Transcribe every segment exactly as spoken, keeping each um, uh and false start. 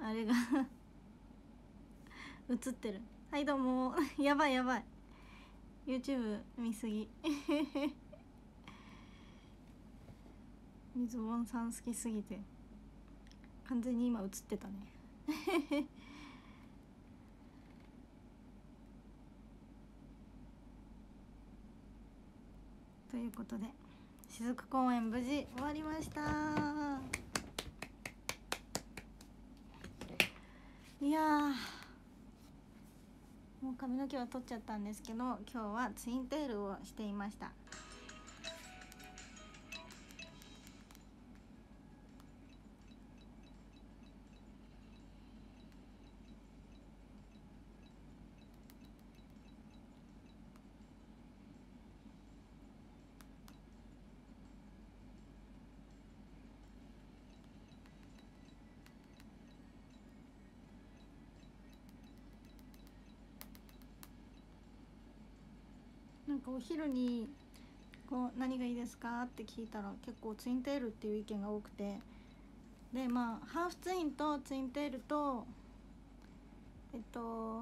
あれが映ってる。はいどうもやばいやばい YouTube 見すぎ水本さん好きすぎて完全に今映ってたねということで雫公演無事終わりました。いやーもう髪の毛は取っちゃったんですけど、今日はツインテールをしていました。なんかお昼にこう何がいいですかって聞いたら結構ツインテールっていう意見が多くて、でまあハーフツインとツインテールとえっと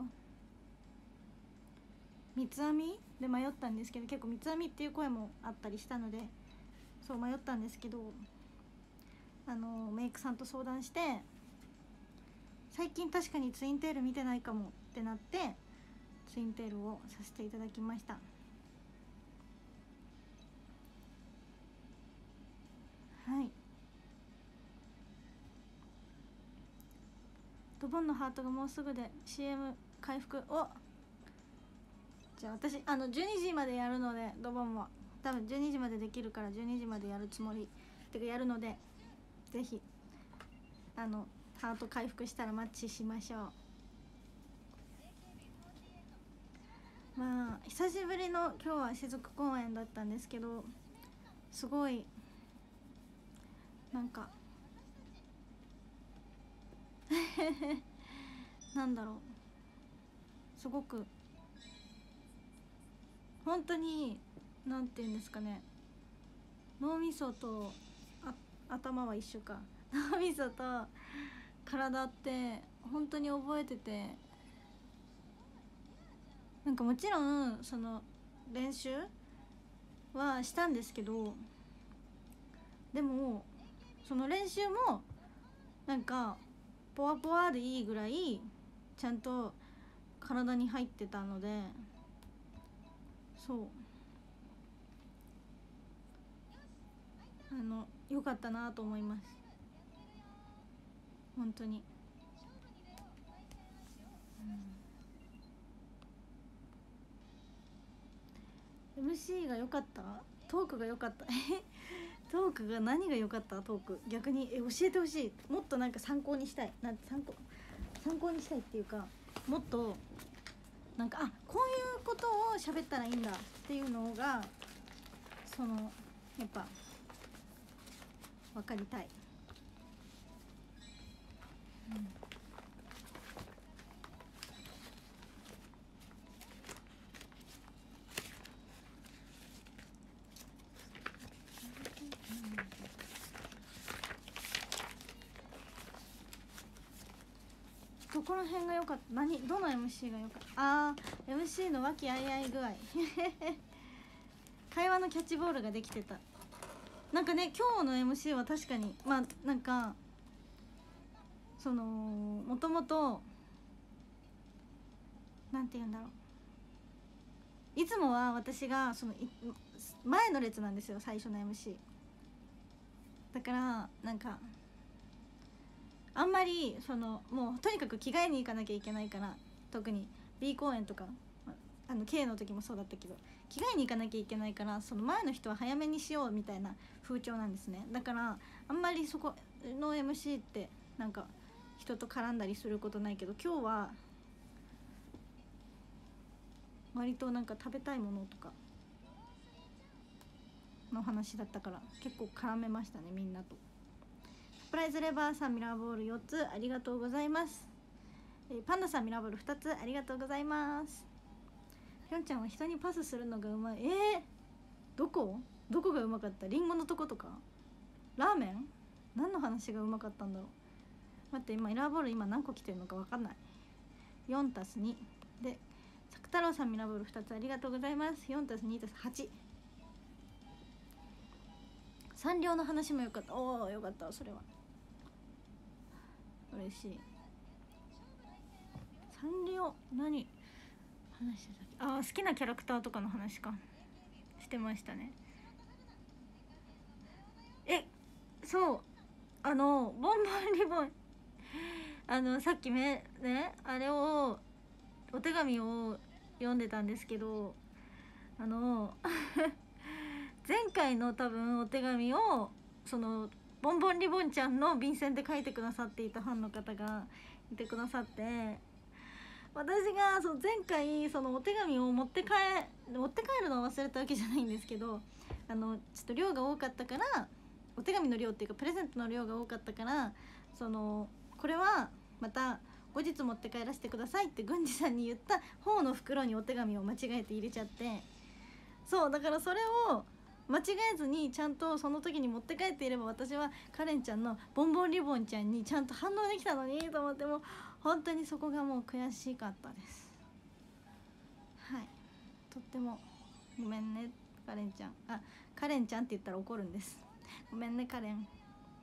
三つ編みで迷ったんですけど、結構三つ編みっていう声もあったりしたのでそう迷ったんですけど、あのメイクさんと相談して最近確かにツインテール見てないかもってなってツインテールをさせていただきました。はい、ドボンのハートがもうすぐで シーエム 回復を、じゃあ私あのじゅうにじまでやるので、ドボンは多分じゅうにじまでできるからじゅうにじまでやるつもりてかやるので、ぜひあのハート回復したらマッチしましょう。まあ久しぶりの今日は雫公演だったんですけど、すごいなんかなんだろう、すごく本当になんていうんですかね、脳みそとあ頭は一緒か脳みそと体って本当に覚えてて、なんかもちろんその練習はしたんですけど、でもその練習もなんかポワポワでいいぐらいちゃんと体に入ってたので、そうあの良かったなと思います本当に、うん、エムシー が良かった、トークが良かったトークが何が良かった、トーク逆にえ教えてほしい。もっとなんか参考にしたい、なんて参考参考にしたいっていうか、もっとなんかあこういうことを喋ったらいいんだっていうのがそのやっぱ分かりたい、うん、どこら辺が良かった、何どの エムシー が良かった、あー エムシー の和気あいあい具合会話のキャッチボールができてた。なんかね今日の エムシー は確かにまあなんかそのもともとなんて言うんだろう、いつもは私がその前の列なんですよ最初の エムシー だから、なんかあんまりそのもうとにかく着替えに行かなきゃいけないから、特に B 公演とかあの K の時もそうだったけど着替えに行かなきゃいけないから、その前の人は早めにしようみたいな風潮なんですね。だからあんまりそこの エムシー ってなんか人と絡んだりすることないけど、今日は割となんか食べたいものとかの話だったから結構絡めましたねみんなと。サプライズレバーさんミラーボールよっつありがとうございます、えー、パンダさんミラーボールふたつありがとうございます。ぴょんちゃんは人にパスするのがうまい、えー、どこどこがうまかった、リンゴのとことかラーメン、何の話がうまかったんだろ待って、今エラーボール今何個来てるのか分かんない。 よんたすに で、作太郎さんミラーボールふたつありがとうございます。 よんたすにたすはち、サンリオの話もよかった。おお、よかった、それは嬉しい。サンリオ何話してたっけ。ああ、好きなキャラクターとかの話かしてましたね。え、そう、あのボンボンリボン、あのさっきめねあれをお手紙を読んでたんですけど、あの前回の多分お手紙をそのボンボンリボンちゃんの便箋で書いてくださっていたファンの方がいてくださって、私がその前回そのお手紙を持って帰持って帰るのを忘れたわけじゃないんですけど、あのちょっと量が多かったから、お手紙の量っていうかプレゼントの量が多かったから、そのこれはまた後日持って帰らせてくださいって郡司さんに言った方の袋にお手紙を間違えて入れちゃって、そうだからそれを間違えずにちゃんとその時に持って帰っていれば、私はカレンちゃんのボンボンリボンちゃんにちゃんと反応できたのにと思って、もう本当にそこがもう悔しかったです。はい、とってもごめんねカレンちゃん。あ、カレンちゃんって言ったら怒るんです。ごめんねカレン。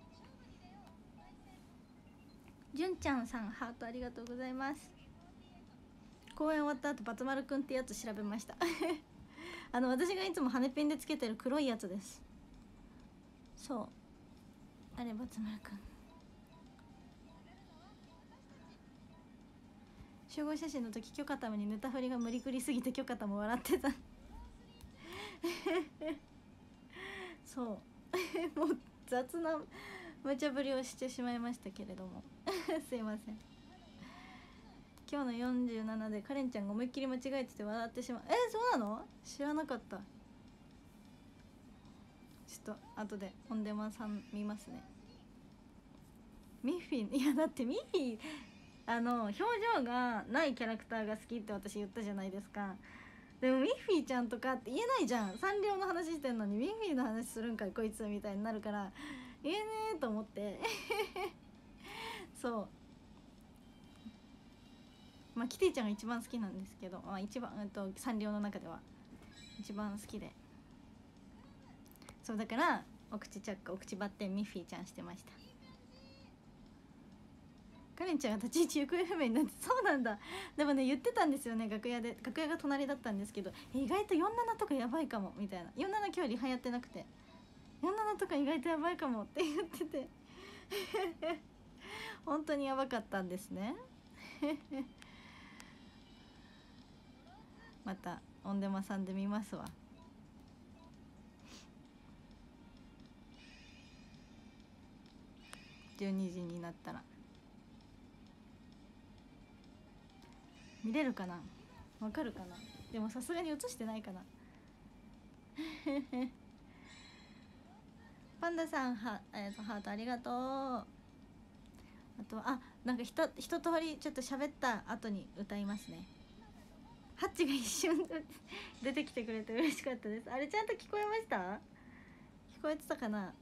じゅんちゃんさんハートありがとうございます。公演終わった後バツ丸くんってやつ調べましたあの私がいつも羽ペンでつけてる黒いやつです。そう、あれバツ丸くん。集合写真の時許可ためにネタ振りが無理くりすぎて許可たも笑ってたそうもう雑な無茶ぶりをしてしまいましたけれどもすいません。今日のよんじゅうななでカレンちゃんが思いっきり間違えてて笑ってしまう。えー、そうなの？知らなかった。ちょっと後でオンデマさん見ますね。ミッフィー、いやだってミッフィーあの表情がないキャラクターが好きって私言ったじゃないですか。でもミッフィーちゃんとかって言えないじゃん。サンリオの話してんのにミッフィーの話するんかいこいつみたいになるから言えねえと思ってそう、まあキティちゃんが一番好きなんですけど、まあ、一番、えっと、サンリオの中では一番好きで、そうだからお口チャックお口バッテンミッフィーちゃんしてました。カレンちゃんが立ち位置行方不明になって、そうなんだ。でもね言ってたんですよね、楽屋で。楽屋が隣だったんですけど、意外とよんじゅうななとかやばいかもみたいな。よんじゅうなな今日リハやってなくて、よんじゅうななとか意外とやばいかもって言ってて本当にやばかったんですねまたオンデマさんで見ますわ。じゅうにじになったら見れるかな、わかるかな。でもさすがに映してないかなパンダさんは、えーと、ハートありがとう。あとはあなんかひと一通りちょっと喋った後に歌いますね。ハッチが一瞬出てきてくれて嬉しかったです。あれちゃんと聞こえました？聞こえてたかな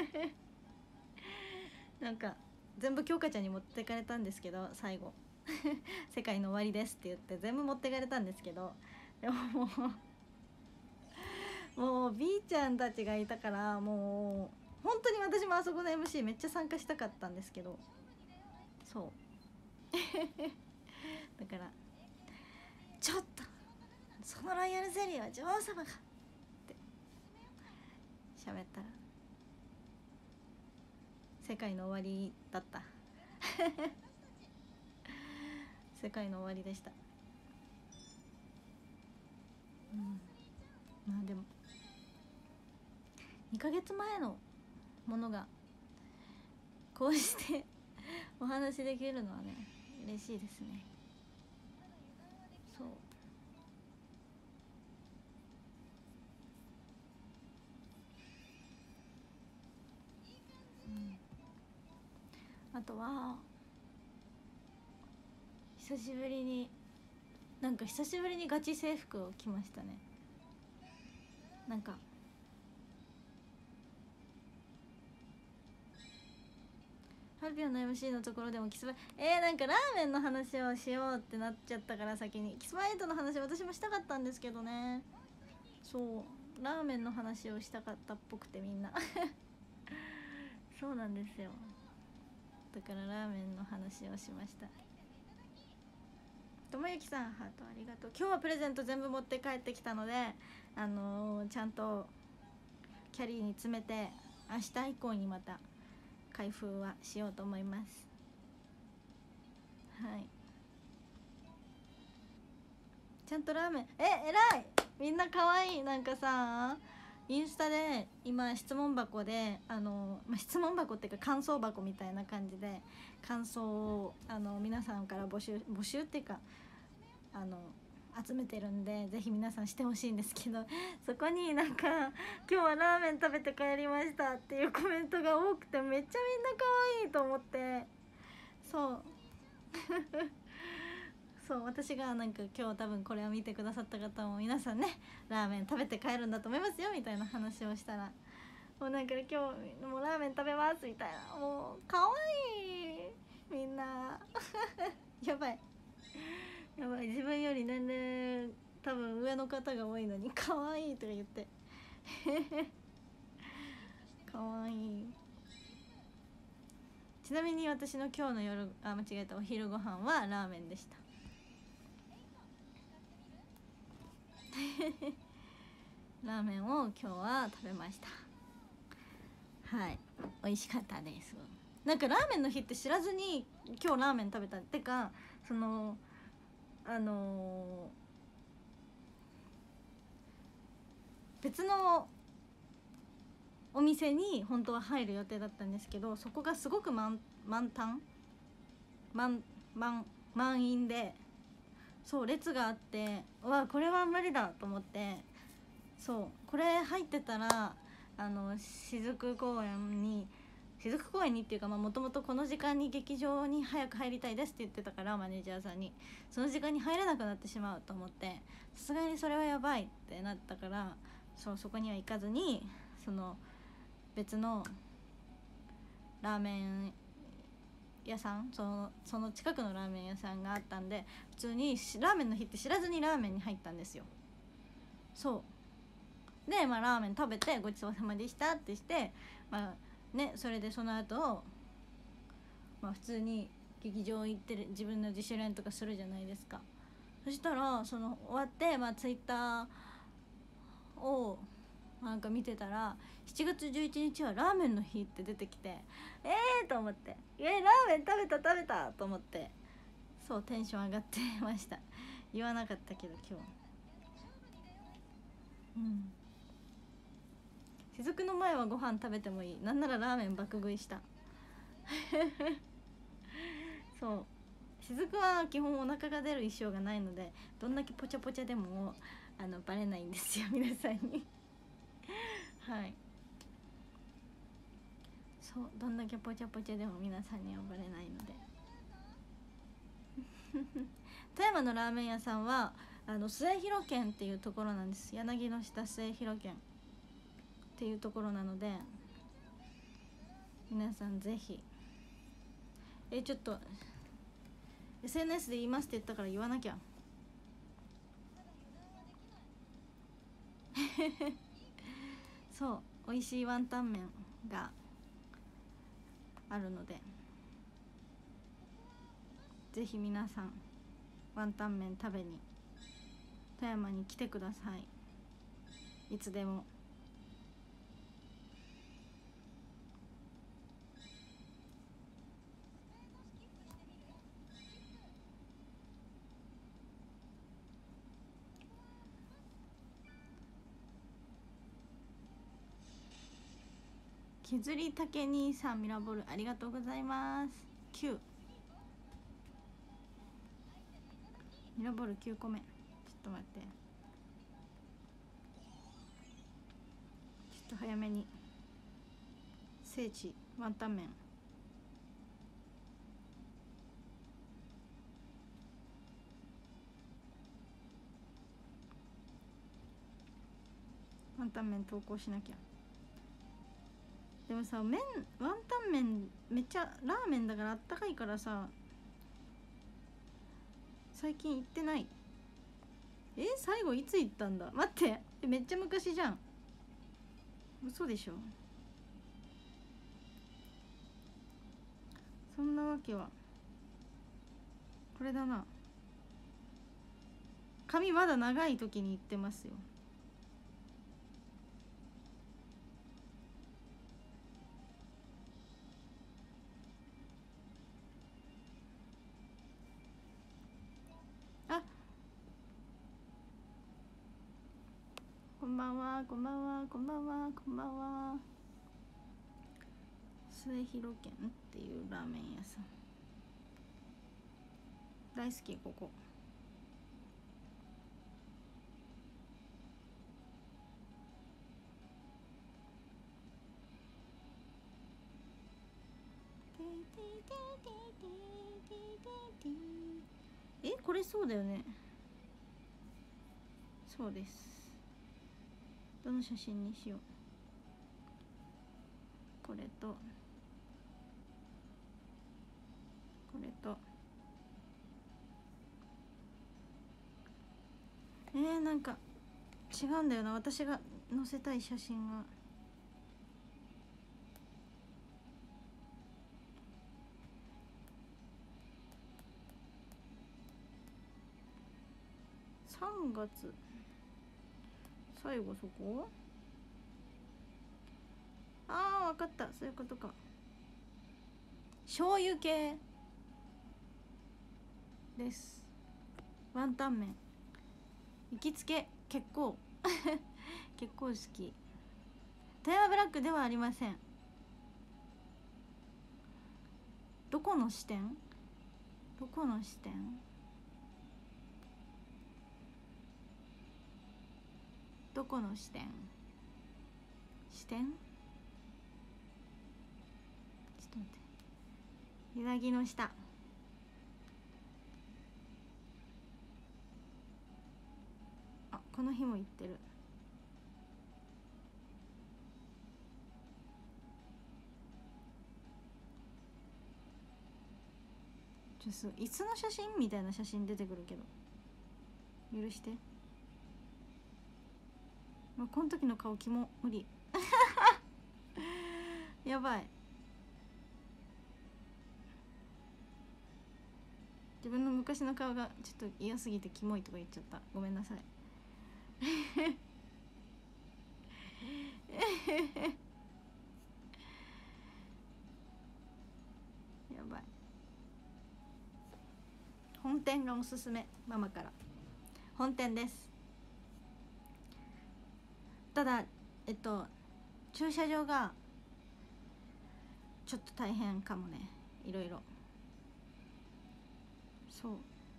なんか全部京香ちゃんに持ってかれたんですけど、最後世界の終わりですって言って全部持ってかれたんですけど、でももうもう B ちゃんたちがいたからもう本当に私もあそこの エムシー めっちゃ参加したかったんですけど、そうだからちょっとそのロイヤルゼリーは女王様がって喋ったら世界の終わりだった世界の終わりでした。うん、まあでもにかげつまえのものがこうしてお話できるのはね嬉しいですね。そう、うん、あとは久しぶりになんか久しぶりにガチ制服を着ましたね。なんかハルピョンの エムシー のところでもキスマイえー、なんかラーメンの話をしようってなっちゃったから先にキスマイとの話私もしたかったんですけどね。そうラーメンの話をしたかったっぽくてみんなそうなんですよ。だからラーメンの話をしました。ともゆきさんハートありがとう。今日はプレゼント全部持って帰ってきたのであのー、ちゃんとキャリーに詰めて明日以降にまた開封はしようと思います。はいちゃんとラーメンええらいみんなかわいい。なんかさインスタで今質問箱であの、まあ、質問箱っていうか感想箱みたいな感じで感想をあの皆さんから募集募集っていうかあの集めてるんでぜひ皆さんしてほしいんですけどそこになんか「今日はラーメン食べて帰りました」っていうコメントが多くてめっちゃみんな可愛いと思ってそうそう私がなんか今日多分これを見てくださった方も皆さんねラーメン食べて帰るんだと思いますよみたいな話をしたらもうなんか今日もうラーメン食べますみたいなもう可愛いみんなやばいやばい自分より年齢多分上の方が多いのに可愛いとか言って可愛い。ちなみに私の今日の夜あ間違えたお昼ご飯はラーメンでしたラーメンを今日は食べました。はい美味しかったです。なんかラーメンの日って知らずに今日ラーメン食べたってかそのあのー、別のお店に本当は入る予定だったんですけどそこがすごく満満タン満満満員でそう列があってうわこれは無理だと思ってそうこれ入ってたらあの雫公園に雫公園にっていうかもともとこの時間に劇場に早く入りたいですって言ってたからマネージャーさんにその時間に入れなくなってしまうと思ってさすがにそれはやばいってなったからそうそこには行かずにその別のラーメン屋さんそのその近くのラーメン屋さんがあったんで普通にラーメンの日って知らずにラーメンに入ったんですよ。そうでまあラーメン食べてごちそうさまでしたってしてまあねそれでその後まあ普通に劇場行ってる自分の自主練とかするじゃないですか。そしたらその終わってまあツイッターをなんか見てたらしちがつじゅういちにちはラーメンの日って出てきてえーと思ってえー、ラーメン食べた食べたと思ってそうテンション上がってました。言わなかったけど今日うん雫の前はご飯食べてもいいなんならラーメン爆食いしたそう雫は基本お腹が出る衣装がないのでどんだけポチャポチャでもあのバレないんですよ皆さんにはいそうどんだけポチャポチャでも皆さんにはバレないので富山のラーメン屋さんはあの末広軒っていうところなんです。柳の下末広軒っていうところなので皆さんぜひえちょっと エスエヌエス で言いますって言ったから言わなきゃそう美味しいワンタン麺があるのでぜひ皆さんワンタン麺食べに富山に来てください。いつでも削りたけ兄さんミラボルありがとうございます。きゅうミラボルきゅうこめちょっと待ってちょっと早めに聖地ワンタン麺ワンタン麺投稿しなきゃ。 でもさ、麺ワンタン麺めっちゃラーメンだからあったかいからさ、最近行ってない。え、最後いつ行ったんだ。待って、めっちゃ昔じゃん。嘘でしょ。そんなわけは。これだな、髪まだ長い時に行ってますよ。あ、こんばんは、こんばんは、こんばんは、こんばんは。末広軒っていうラーメン屋さん大好き。ここえ、これそうだよね。そうです。どの写真にしよう。これとこれとえー、なんか違うんだよな、私が載せたい写真が。さんがつ最後そこ。あー、分かった、そういうことか。醤油系です。ワンタン麺行きつけ。結構結構好き。富山ブラックではありません。どこの支店どこの支店どこの支店支店ちょっと待って、揺らぎの下。あ、この日も行ってる。ちょっと椅子の写真みたいな写真出てくるけど許して。もうこの時の顔キモ、無理やばい。自分の昔の顔がちょっと嫌すぎてキモいとか言っちゃった。ごめんなさいやばい。本店がおすすめ、ママから。本店です。ただえっと駐車場がちょっと大変かもね、いろいろ。そう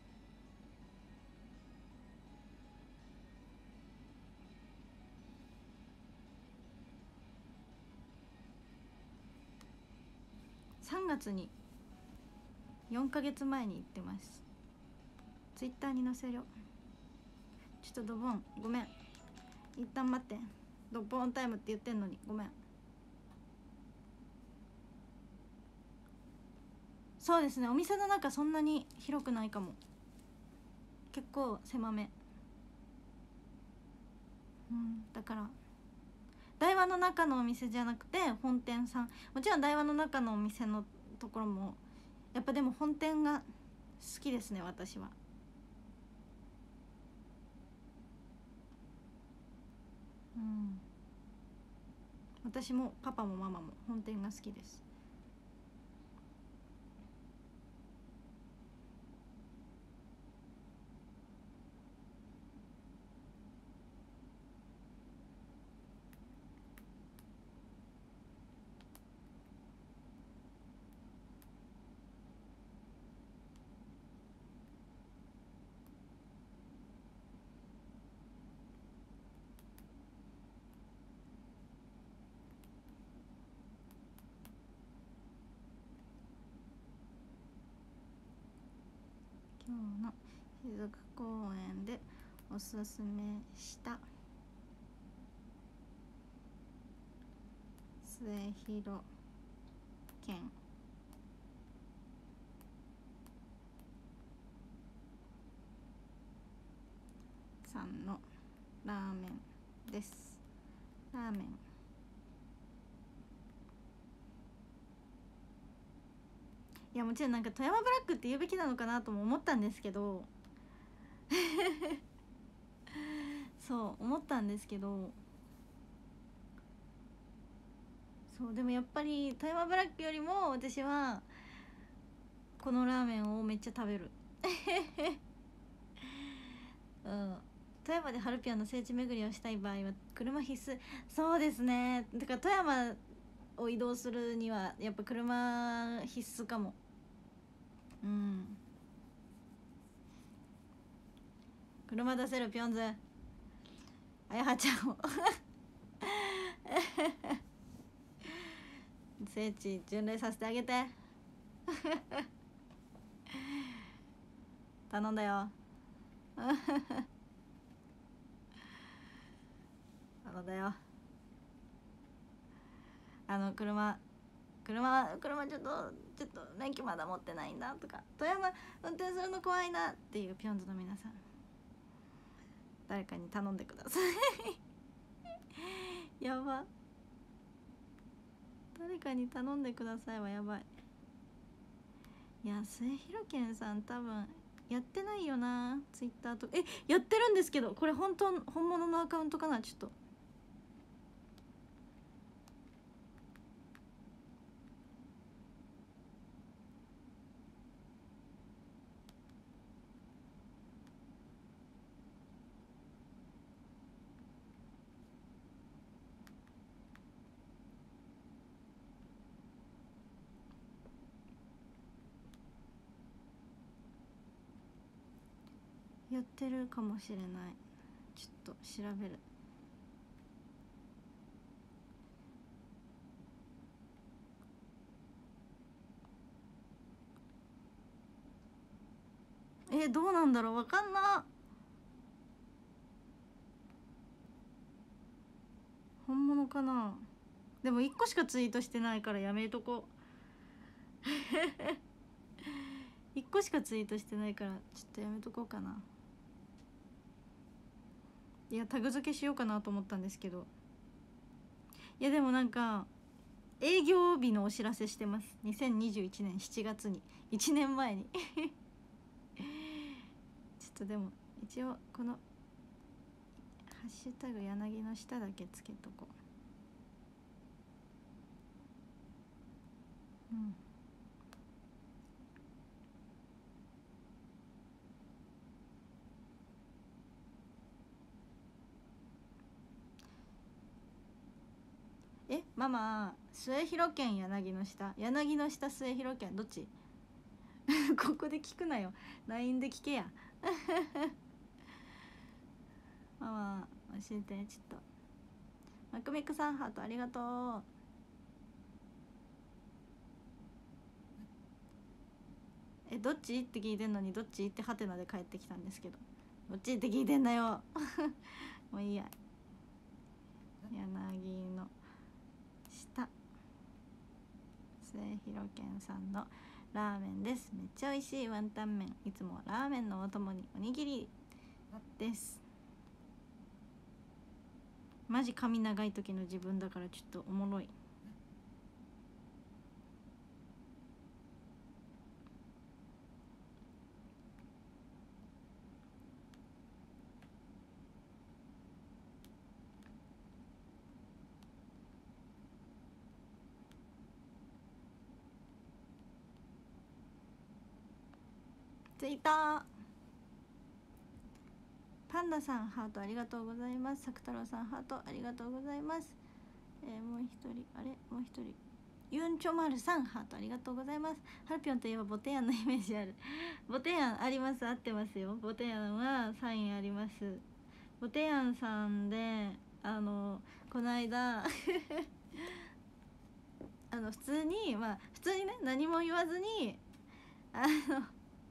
さんがつによんかげつまえに行ってます。ツイッターに載せるよ。ちょっとドボンごめん、一旦待って。ドボンタイムって言ってんのにごめん。そうですね、お店の中そんなに広くないかも。結構狭め。うん、だから台湾の中のお店じゃなくて本店さん、もちろん台湾の中のお店のところもやっぱ、でも本店が好きですね、私は。うん、私もパパもママも本店が好きです。今日の静公園でおすすめしたス末広健さんのラーメンです。ラーメンいやもちろんなんか富山ブラックって言うべきなのかなとも思ったんですけどそう思ったんですけどそうでもやっぱり富山ブラックよりも私はこのラーメンをめっちゃ食べるうん富山でハルピョンの聖地巡りをしたい場合は車必須。そうですね、だから富山を移動するにはやっぱ車必須かも。うん車出せるピョンズあやはちゃんを聖地巡礼させてあげて頼んだよ頼んだよ。あの車車車ちょっとちょっと免許まだ持ってないんだとか富山運転するの怖いなっていうピョンズの皆さん誰かに頼んでくださいやば誰かに頼んでくださいはやばい。いや末広健さん多分やってないよなツイッターとか。えやってるんですけどこれ本当本物のアカウントかな。ちょっとやってるかもしれない。ちょっと調べる。えどうなんだろうわかんな。本物かな。でもいっこしかツイートしてないからやめとこいっこしかツイートしてないからちょっとやめとこうかな。いやタグ付けしようかなと思ったんですけど、いやでもなんか営業日のお知らせしてます。にせんにじゅういちねんしちがつにいちねんまえにちょっとでも一応このハッシュタグ柳の下だけつけとこう。うんえママ末広県柳の下柳の下末広県どっちここで聞くなよ ライン で聞けやママ教えてちょっと。マクミクさんハートありがとう。えどっちって聞いてんのにどっちってハテナで帰ってきたんですけどどっちって聞いてんだよもういいや。柳の下末広健さんのラーメンです。めっちゃ美味しいワンタン麺。いつもラーメンのお供におにぎりです。マジ髪長い時の自分だからちょっとおもろい。ツイッターパンダさんハートありがとうございます。さく太郎さんハートありがとうございます。えー、もう一人あれもう一人ユンチョマルさんハートありがとうございます。ハルピョンといえばボテヤンのイメージあるボテヤンあります。合ってますよ。ボテヤンはサインあります。ボテヤンさんであのこの間あの普通にまあ普通にね何も言わずにあの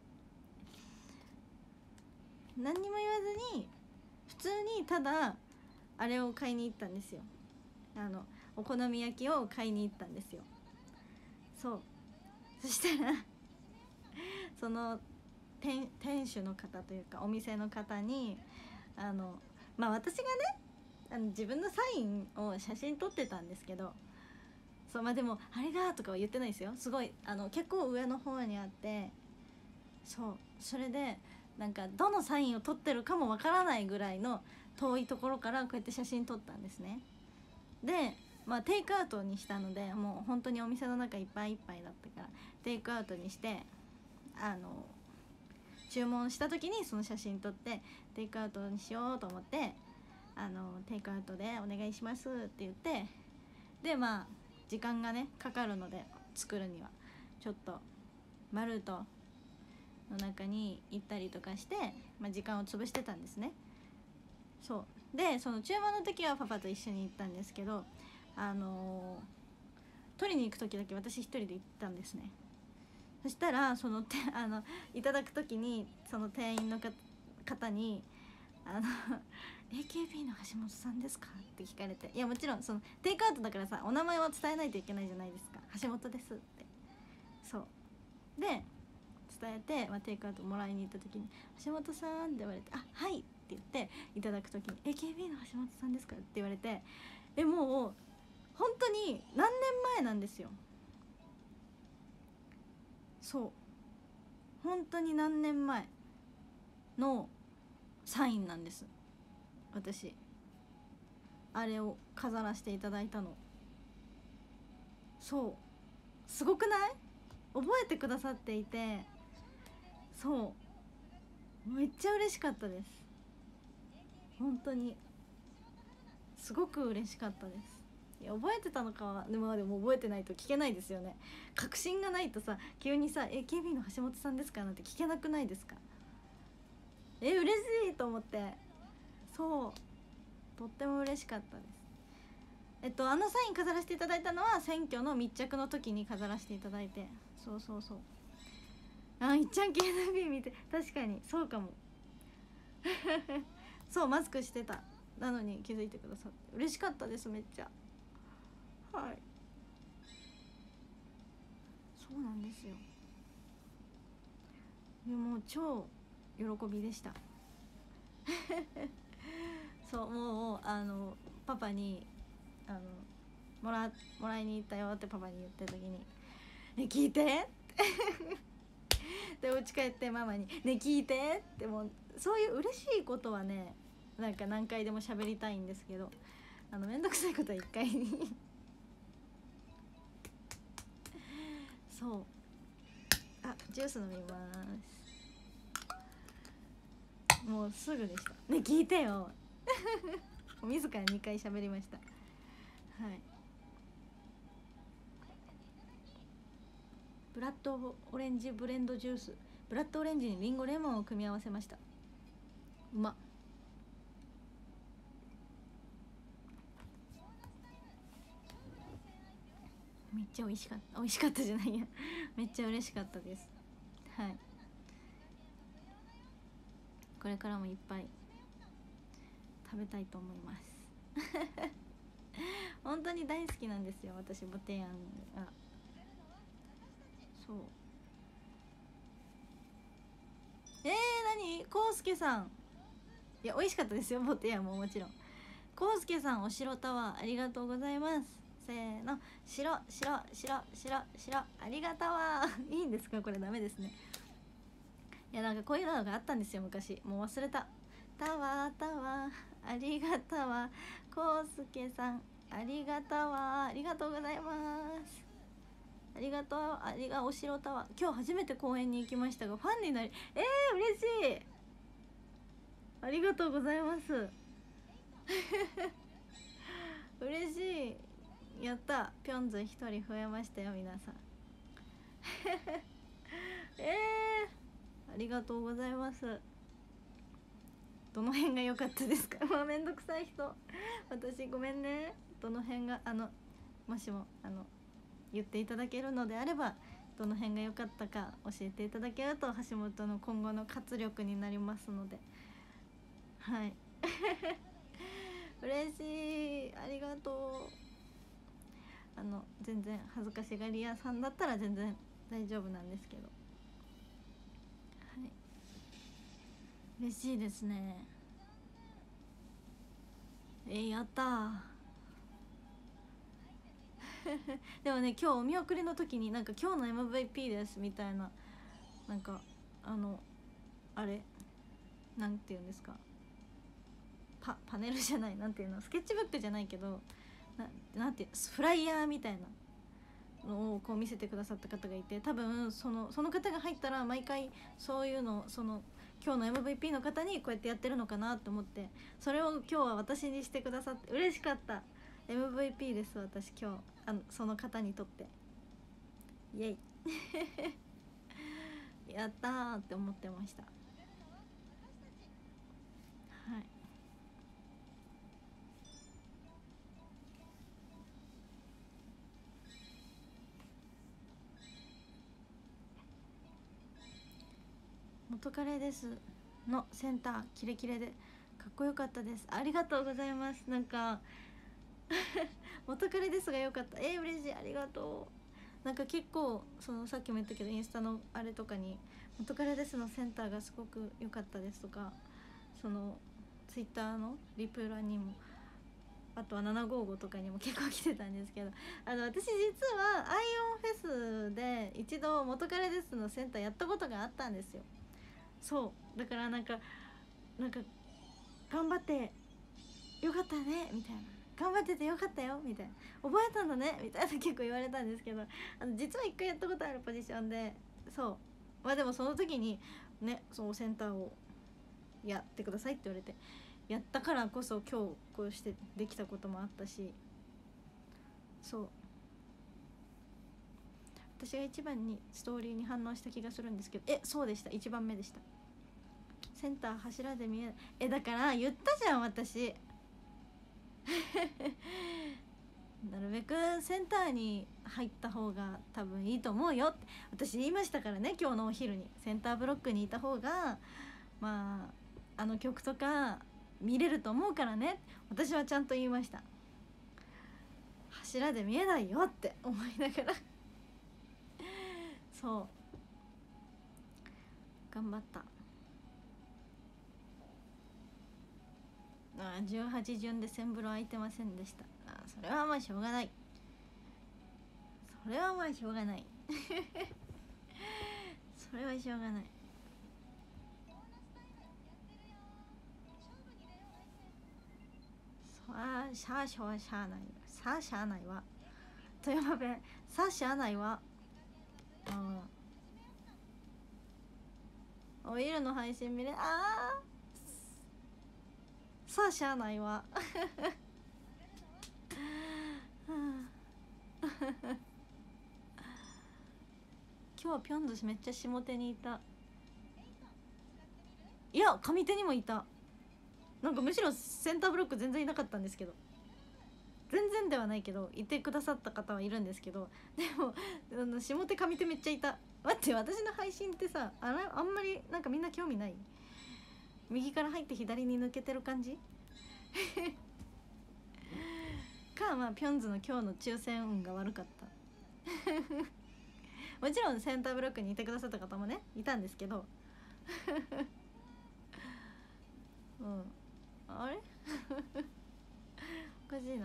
何にも言わずに普通にただあれを買いに行ったんですよ。あのお好み焼きを買いに行ったんですよ。そうそしたらその店店主の方というかお店の方にあのまあ私がねあの自分のサインを写真撮ってたんですけど、そうまあでもあれがとかは言ってないですよ。すごいあの結構上の方にあって、そうそれでなんかどのサインを撮ってるかもわからないぐらいの遠いところからこうやって写真撮ったんですね。でまあテイクアウトにしたのでもう本当にお店の中いっぱいいっぱいだったからテイクアウトにしてあの注文した時にその写真撮ってテイクアウトにしようと思ってあのテイクアウトでお願いしますって言って、でまあ時間がねかかるので作るにはちょっとマルトの中に行ったりとかして、まあ、時間を潰してたんですね。そうでその注文の時はパパと一緒に行ったんですけど、あのー、取りに行く時だけ私一人で行ったんですね。そしたらそのてあのいただく時にその店員のか方にあのエーケービー の橋本さんですかって聞かれて、いやもちろんそのテイクアウトだからさお名前を伝えないといけないじゃないですか。橋本ですって。そうで伝えて、まあ、テイクアウトもらいに行った時に橋本さんって言われて、あはいって言っていただく時に エーケービー の橋本さんですかって言われて、えもう本当に何年前なんですよ。そう本当に何年前のサインなんです。私あれを飾らせていただいたの。そうすごくない？覚えてくださっていて、そうめっちゃ嬉しかったです。本当にすごく嬉しかったです。いや覚えてたのかはでもでも覚えてないと聞けないですよね。確信がないとさ急にさ エーケービー の橋本さんですかなんて聞けなくないですか？え嬉しいと思って、そうとっても嬉しかったです。えっとあのサイン飾らせていただいたのは選挙の密着の時に飾らせていただいて、そうそうそう、あいっちゃん ケーエヌビー 見て確かにそうかもそうマスクしてたなのに気づいてくださって嬉しかったです。めっちゃはいそうなんですよ。でもう超喜びでしたそうもうあのパパにあのもらもらいに行ったよってパパに言った時に「え聞いて」で家帰ってママに「ね聞いて」ってもうそういう嬉しいことはねなんか何回でも喋りたいんですけど、あのめんどくさいことは一回にそうあジュース飲みます。もうすぐでした。ね聞いてよ自らにかい喋りました。はいブラッドオレンジブレンドジュース、ブラッドオレンジにリンゴレモンを組み合わせました。うまっ。めっちゃ美味しかった美味しかったじゃないやめっちゃ嬉しかったです。はいこれからもいっぱい食べたいと思います本当に大好きなんですよ私ボテヤンが。そうえー、何コウスケさん、いや美味しかったですよボテヤンももちろん。コウスケさんお城タワーありがとうございます。せーの白白白白白ありがたわいいんですかこれダメですね。いやなんかこういうのがあったんですよ昔、もう忘れた。タワータワーありがたわコウスケさんありがたわありがとうございます。ありがとうありがお城タワー今日初めて公園に行きましたがファンになりえー、嬉しいありがとうございます嬉しいやったぴょんず一人増えましたよ皆さんえー、ありがとうございます。どの辺が良かったですかまあめんどくさい人私ごめんね。どの辺があのもしもあの言っていただけるのであればどの辺が良かったか教えていただけると橋本の今後の活力になりますのではい嬉しいありがとあの全然恥ずかしがり屋さんだったら全然大丈夫なんですけど、はい、嬉しいですね。えー、やったーでもね、今日お見送りの時になんか今日の エムブイピー ですみたいな、なんかあのあれなんていうんですか、パパネルじゃない、なんていうの、スケッチブックじゃないけど、ななんてフライヤーみたいなのをこう見せてくださった方がいて、多分そのその方が入ったら毎回そういうの、その今日の エムブイピー の方にこうやってやってるのかなと思って、それを今日は私にしてくださって嬉しかった。 エムブイピー です私今日、あのその方にとって。イエイやったーって思ってました。はい、元彼ですのセンターキレキレでかっこよかったです。ありがとうございます。なんか元彼ですがよかった。えー、嬉しい、ありがとう。なんか結構そのさっきも言ったけどインスタのあれとかに元彼ですのセンターがすごく良かったですとか、そのツイッターのリプラにも、あとはななごーごとかにも結構来てたんですけど、あの私実はアイオンフェスで一度元彼ですのセンターやったことがあったんですよ。そうだからなんかなんか頑張ってよかったねみたいな、頑張っててよかったよみたいな、覚えたんだねみたいな結構言われたんですけど、あの実は一回やったことあるポジションで、そうまあでもその時にね、そのセンターをやってくださいって言われてやったからこそ今日こうしてできたこともあったし、そう私が一番にストーリーに反応した気がするんですけど、えそうでした、一番目でした。センター柱で見えない、えだから言ったじゃん私なるべくセンターに入った方が多分いいと思うよって私言いましたからね、今日のお昼にセンターブロックにいた方がまああの曲とか見れると思うからね、私はちゃんと言いました。柱で見えないよって思いながらそう頑張った。あじゅうはち巡でセンブロ空いてませんでした。あそれはまあしょうがない、それはまあしょうがないそれはしょうがない。さあしゃあしょうしゃあない、さあしゃあないわ富山弁、さあしゃあないわ。うんお昼の配信見れ、ああさあしゃあないわ今日はピョンズめっちゃ下手にいた。いや上手にもいた。なんかむしろセンターブロック全然いなかったんですけど、全然ではないけどいてくださった方はいるんですけど、でもあの下手上手めっちゃいた。待って私の配信ってさ、あらあんまりなんかみんな興味ない？右から入って左に抜けてる感じか、まあピョンズの今日の抽選運が悪かったもちろんセンターブロックにいてくださった方もねいたんですけどうんあれおかしいな。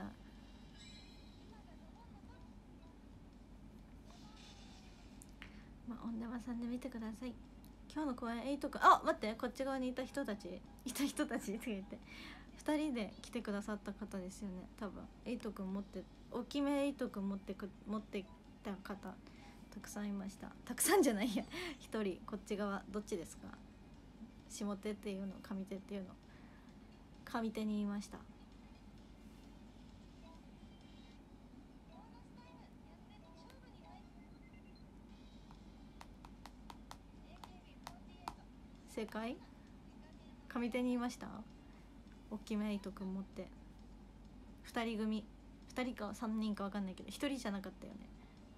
まあオンデマさんで見てください。今日の公演エイトくん、あ待ってこっち側にいた人たちいた人たちって言ってふたりで来てくださった方ですよね多分。エイトくん持って大きめエイトくん持ってく持ってきた方たくさんいました。たくさんじゃないやひとりこっち側どっちですか？下手っていうの上手っていうの上手に言いました。正解上手に言いました。大きめエイトくん持ってふたり組ふたりかさんにんか分かんないけどひとりじゃなかったよね。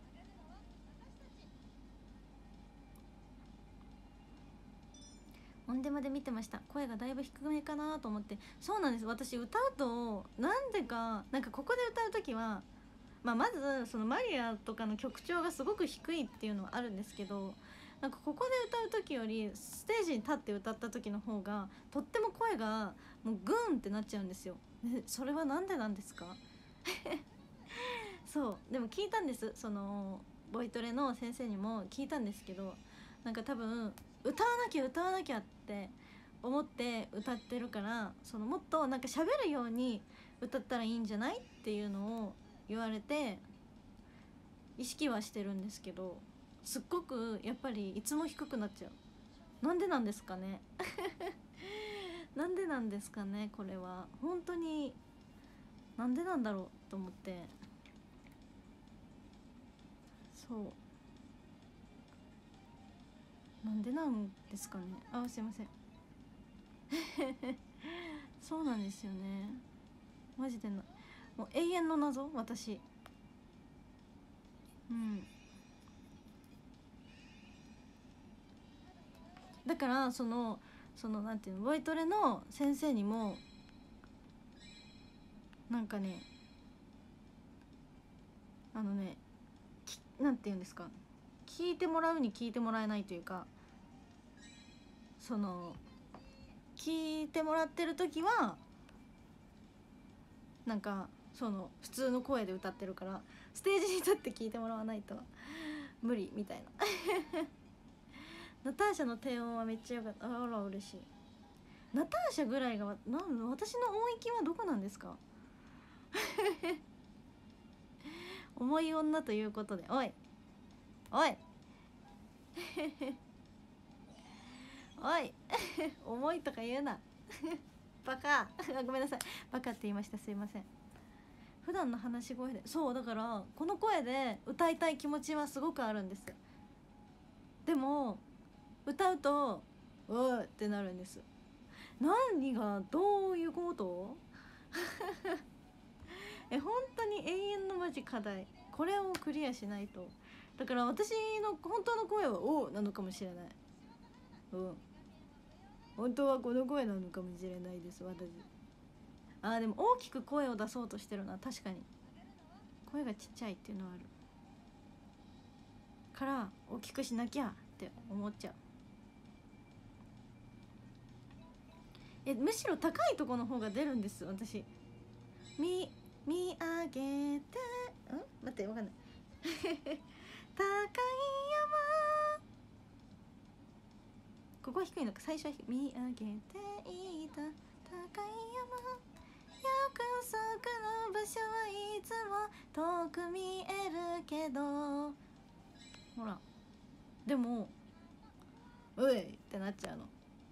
オンデマで見てました。声がだいぶ低めかなと思って。そうなんです、私歌うとなんでかなんかここで歌う時はまあ、まずそのマリアとかの曲調がすごく低いっていうのはあるんですけど、なんかここで歌う時よりステージに立って歌った時の方がとっても声がもうグーンってなっちゃうんですよ。それはなんでなんですか？そうでも聞いたんです、そのボイトレの先生にも聞いたんですけど、なんか多分歌わなきゃ歌わなきゃって思って歌ってるから、そのもっとなんか喋るように歌ったらいいんじゃないっていうのを言われて意識はしてるんですけど、すっごくやっぱりいつも低くなっちゃう。なんでなんですかね。なんでなんですかね、これは本当になんでなんだろうと思って。そうなんでなんですかね。あ、すいません。そうなんですよね、マジでな、もう永遠の謎私。うん、だからそのそのなんていうの、ボイトレの先生にもなんかね、あのね、なんていうんですか、聞いてもらうに聞いてもらえないというか、その聞いてもらってる時はなんかその普通の声で歌ってるから、ステージに立って聞いてもらわないと無理みたいな。ナターシャの低音はめっちゃよかった。あら嬉しい。ナターシャぐらいがなん私の音域はどこなんですか？重い女ということで、おいおいおい重いとか言うな。バカごめんなさい、バカって言いました、すいません。普段の話し声で、そうだからこの声で歌いたい気持ちはすごくあるんです。でも歌うとうーってなるんです。何がどういうこと？え本当に永遠のマジ課題、これをクリアしないと。だから私の本当の声は「お」なのかもしれない。うん、本当はこの声なのかもしれないです私。あーでも大きく声を出そうとしてるな、確かに声がちっちゃいっていうのはあるから大きくしなきゃって思っちゃう。えむしろ高いとこの方が出るんです私。み見上げてん待ってわかんない。高い山、ここは低いのか、最初は低い。見上げていた高い山、約束の場所はいつも遠く見えるけど、ほらでもういってなっちゃうの。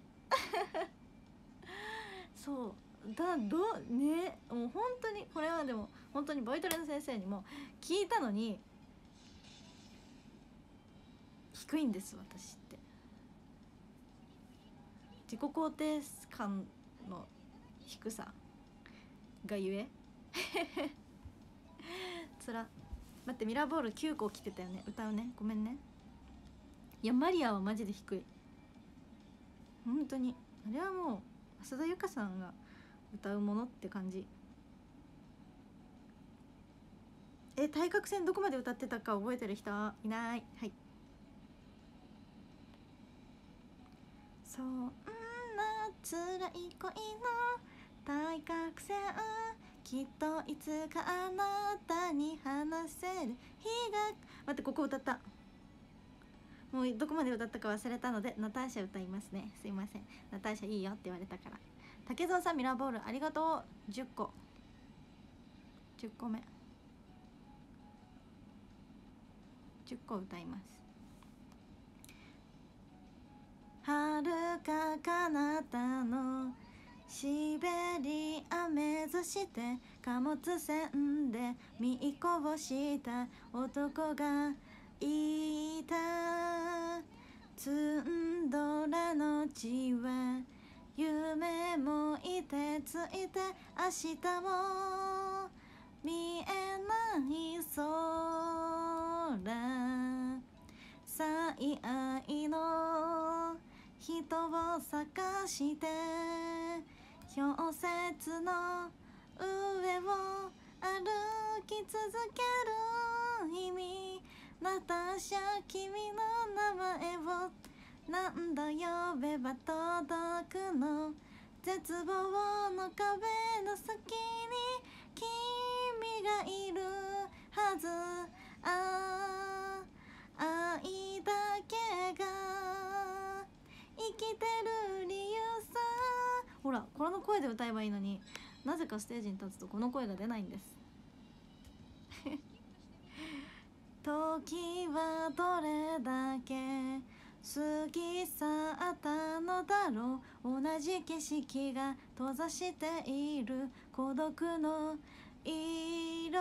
そうだどね、もう本当にこれはでも本当にボイトレの先生にも聞いたのに低いんです私って。自己肯定感の低さがゆえつら。待ってミラーボールきゅうこ来てたよね、歌うね、ごめんね。いやマリアはマジで低い本当に。あれはもう浅田由香さんが歌うものって感じ。え対角線どこまで歌ってたか覚えてる人いない？はい。そんな辛い恋の対角線、きっといつかあなたに話せる日が。待ってここ歌った、もうどこまで歌ったか忘れたのでナターシャ歌いますね、すいません。ナターシャいいよって言われたから。竹蔵さんミラーボールありがとう。じゅっこじゅっこめじゅっこ歌います。遥か彼方のシベリア目指して貨物船で見こぼした男がいた。ツンドラの血は夢もいてついて明日も見えない空、最愛の人を探して氷雪の上を歩き続ける意味、ナタシャ君の名前を何度呼べば届くの、絶望の壁の先に君がいるはず、ああ愛だけが生きてる理由さ。ほらこの声で歌えばいいのに、なぜかステージに立つとこの声が出ないんです時はどれだけ過ぎ去ったのだろう、同じ景色が閉ざしている孤独の色、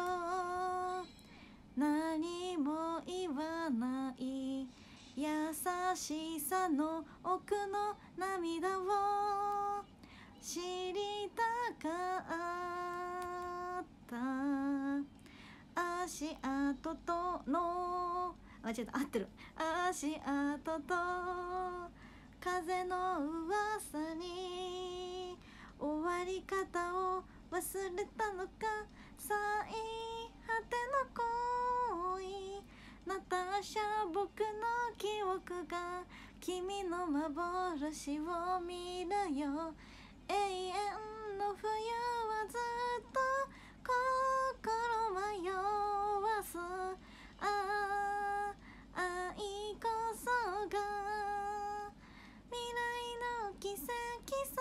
何も言わない優しさの奥の涙を知りたかった。足跡とのあ、違う、合ってる。足跡と風の噂に終わり方を忘れたのか、最果ての恋、ナタシャ僕の記憶が君の幻を見るよ、永遠の冬はずっと心迷わす、ああ愛こそが未来の奇跡さ。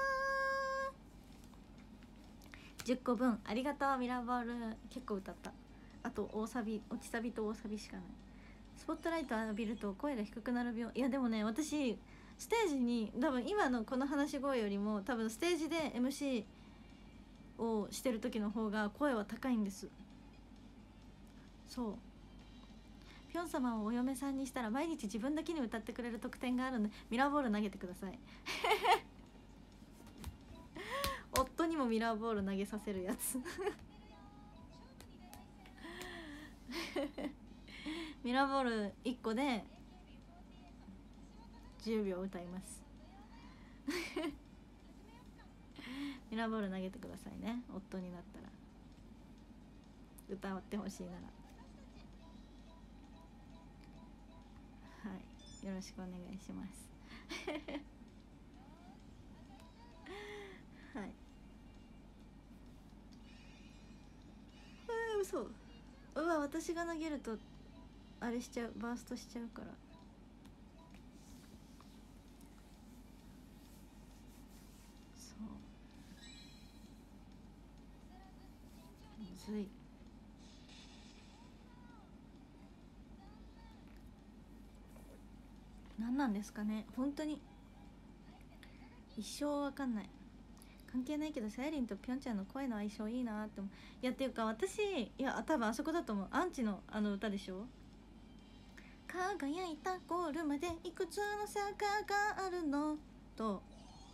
じゅっこぶんありがとうミラーボール。結構歌った。あと大サビ、落ちサビと大サビしかない。スポットライト浴びると声が低くなる病。いやでもね、私ステージに多分今のこの話し声よりも多分ステージで エムシー をしてる時の方が声は高いんです。そう、ピョン様をお嫁さんにしたら毎日自分だけに歌ってくれる特典があるのでミラーボール投げてください夫にもミラーボール投げさせるやつミラーボールいっこでじゅうびょう歌いますミラーボール投げてくださいね、夫になったら。歌ってほしいなら。はい、よろしくお願いしますはい。えー、嘘。うわ、私が投げるとあれしちゃう、バーストしちゃうから。そうむずい。何なんですかね、本当に一生わかんない。関係ないけどさゆりんとぴょんちゃんの声の相性いいなって思う。いやっていうか私、いや多分あそこだと思う、アンチのあの歌でしょ。輝いたゴールまでいくつの坂があるのと、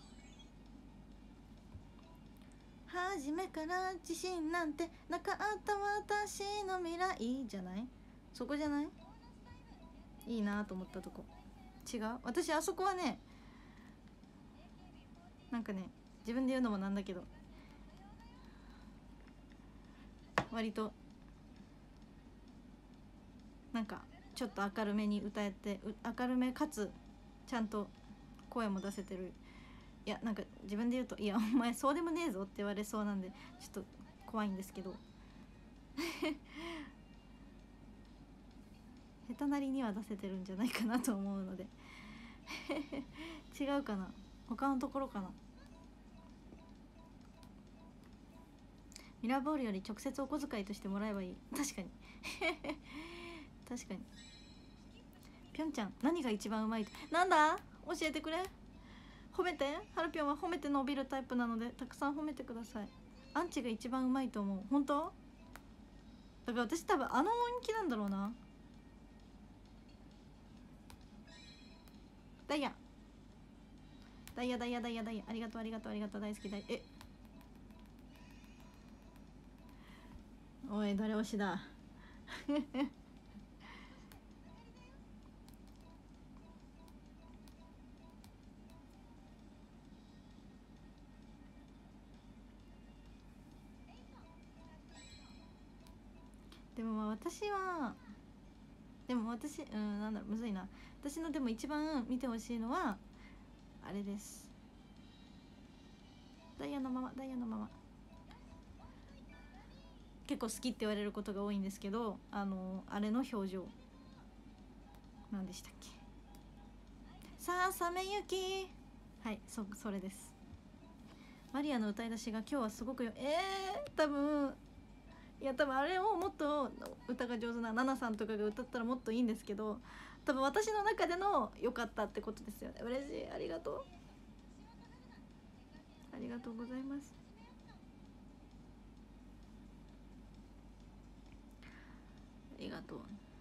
初めから自信なんてなかった私の未来じゃない、そこじゃない、いいなと思ったとこ。違う、私あそこはね、なんかね、自分で言うのもなんだけど割となんかちょっと明るめに歌えて、明るめかつちゃんと声も出せてる。いやなんか自分で言うと「いやお前そうでもねえぞ」って言われそうなんでちょっと怖いんですけど下手なりには出せてるんじゃないかなと思うので違うかな、他のところかな。ミラーボールより直接お小遣いとしてもらえばいい。確かに確かに。ぴょんちゃん何が一番うまいと、なんだ教えてくれ、褒めて。はるぴょんは褒めて伸びるタイプなのでたくさん褒めてください。アンチが一番うまいと思う。本当だから私多分あの音気なんだろうな。ダイヤダイヤダイヤダイヤダイヤ、ありがとうありがとうありがとう、大好き大えおい誰推しだ私はでも私うんなんだろうむずいな。私のでも一番見てほしいのはあれです。ダイヤのままダイヤのまま結構好きって言われることが多いんですけど、あのあれの表情何でしたっけ。さあサメゆき、はい、そそれです。マリアの歌い出しが今日はすごくよえー、多分いや多分あれをもっと歌が上手なナナさんとかが歌ったらもっといいんですけど、多分私の中での良かったってことですよね。嬉しい、ありがとうありがとうございます。ありがとう。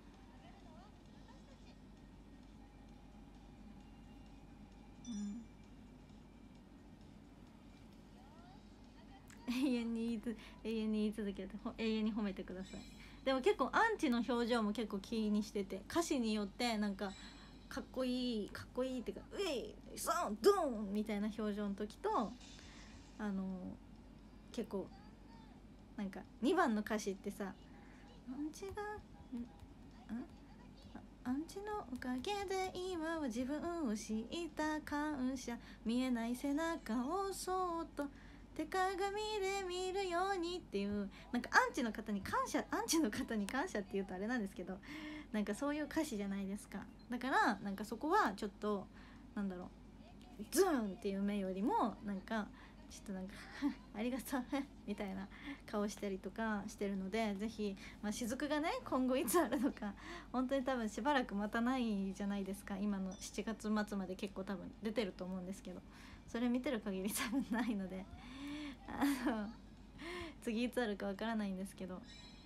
うん、永遠に言いつ永遠に言い続けて永遠に褒めてください。でも結構アンチの表情も結構気にしてて、歌詞によってなんかかっこいいかっこいいっていうかウェイソンドーンみたいな表情の時と、あの結構なんかにばんの歌詞ってさ、アンチがんアンチのおかげで今は自分を知った感謝、見えない背中をそっと手鏡で見るようにっていう、なんかアンチの方に感謝、アンチの方に感謝って言うとあれなんですけど、なんかそういう歌詞じゃないですか。だからなんかそこはちょっとなんだろう、ズーンっていう目よりもなんかちょっとなんかありがとうみたいな顔したりとかしてるので、ぜひ、まあ、雫がね今後いつあるのか本当に多分しばらく待たないじゃないですか。今のしちがつ末まで結構多分出てると思うんですけど、それ見てる限り多分ないのであの次いつあるかわからないんですけど、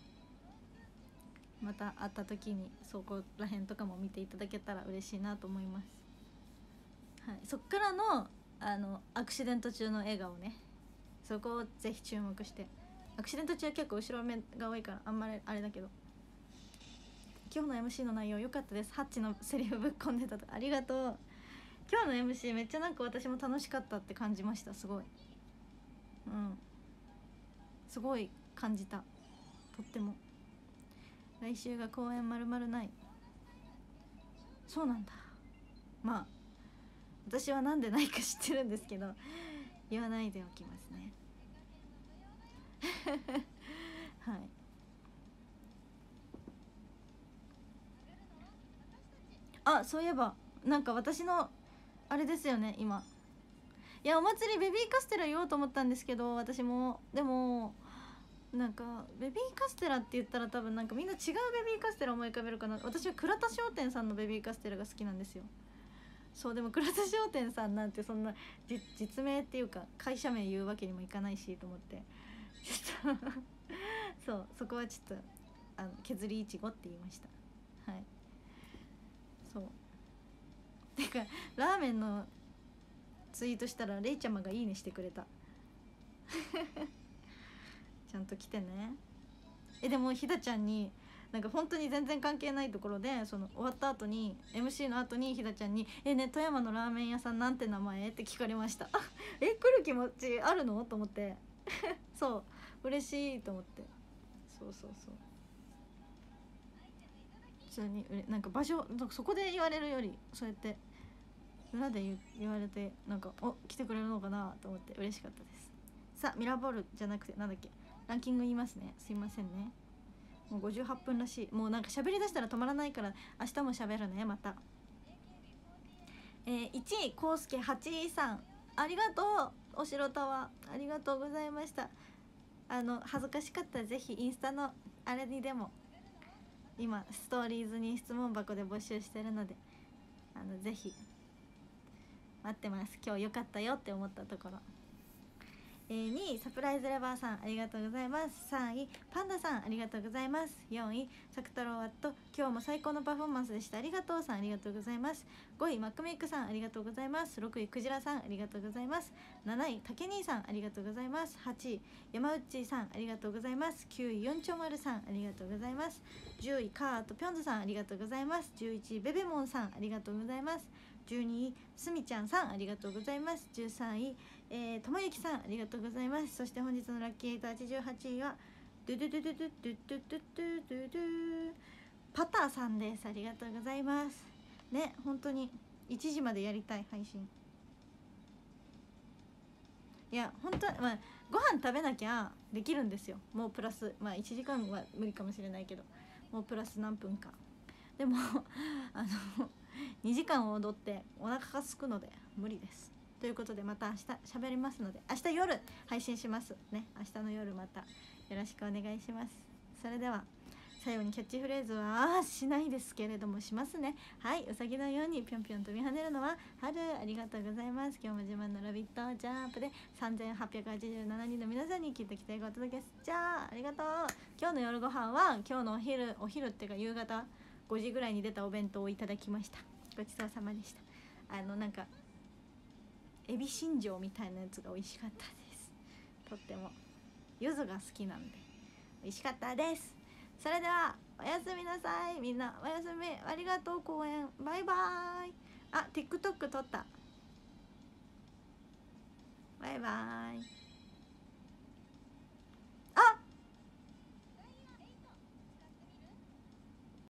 また会った時にそこら辺とかも見ていただけたら嬉しいなと思います。はい、そっからのあのアクシデント中の笑顔ね、そこをぜひ注目して。アクシデント中は結構後ろ目が多いからあんまりあれだけど、今日の エムシー の内容良かったです。ハッチのセリフぶっ込んでたとかありがとう。今日の エムシー めっちゃなんか私も楽しかったって感じました。すごい、うんすごい感じた、とっても。来週が公演まるまるない。そうなんだ。まあ私はなんでないか知ってるんですけど言わないでおきますねはい。あ、そういえばなんか私のあれですよね今。いやお祭りベビーカステラ言おうと思ったんですけど、私もでもなんかベビーカステラって言ったら多分なんかみんな違うベビーカステラ思い浮かべるかな。私は倉田商店さんのベビーカステラが好きなんですよ。そうでも倉田商店さんなんてそんな実名っていうか会社名言うわけにもいかないしと思ってちょっとそうそこはちょっとあの削りいちごって言いました。はい。そうてかラーメンのツイートしたらレイちゃまがいいねしてくれたちゃんと来てね。えでもひだちゃんになんか本当に全然関係ないところでその終わった後に エムシー の後にひだちゃんに「えね富山のラーメン屋さんなんて名前?」って聞かれましたえ来る気持ちあるのと思ってそう嬉しいと思って。そうそうそう普通になんか場所なんかそこで言われるよりそうやって裏で 言, 言われてなんかお来てくれるのかなと思って嬉しかったです。さあミラーボールじゃなくてなんだっけランキング言いますね。すいませんね。もうごじゅうはっぷんらしい。もうなんか喋りだしたら止まらないから明日も喋るねまた。えー、いちいこうすけはちいさんありがとう。お城タワーありがとうございました。あの恥ずかしかったらぜひインスタのあれにでも今ストーリーズに質問箱で募集してるのであのぜひ待ってます。今日良かったよって思ったところ。えー、にいサプライズレバーさんありがとうございます。さんいパンダさんありがとうございます。よんいサク太郎アット今日も最高のパフォーマンスでしたありがとうさんありがとうございます。ごいマックメイクさんありがとうございます。ろくいクジラさんありがとうございます。なないたけにーさんありがとうございます。はちい山内さんありがとうございます。きゅういよんちょうまるさんありがとうございます。じゅういカートぴょんずさんありがとうございます。じゅういちいベベモンさんありがとうございます。じゅうにいすみちゃんさんありがとうございます。じゅうさんいえー、ともゆきさんありがとうございます。そして本日のラッキーエイトはちじゅうはちいは、 ドゥドゥドゥドゥドゥドゥドゥドゥドゥドゥパターさんです。ありがとうございますね。本当にいちじまでやりたい配信。いや本当は、まあ、ご飯食べなきゃできるんですよ。もうプラスまあいちじかんは無理かもしれないけど、もうプラス何分か。でもあのにじかん踊ってお腹が空くので無理です。ということでまた明日喋りますので、明日夜配信しますね。明日の夜またよろしくお願いします。それでは最後にキャッチフレーズはしないですけれどもしますね。はい、うさぎのようにぴょんぴょん飛び跳ねるのは春。ありがとうございます。今日も自慢のラビットジャンプでさんぜんはっぴゃくはちじゅうななにんの皆さんに聞いてきてお届けです。じゃあありがとう。今日の夜ご飯は今日のお昼お昼っていうか夕方ごじぐらいに出たお弁当をいただきました。ごちそうさまでした。あのなんかエビ新庄みたいなやつが美味しかったです。とっても柚子が好きなんで美味しかったです。それではおやすみなさい。みんなおやすみ。ありがとう公園。バイバーイ。あ、TikTok 撮った。バイバーイ。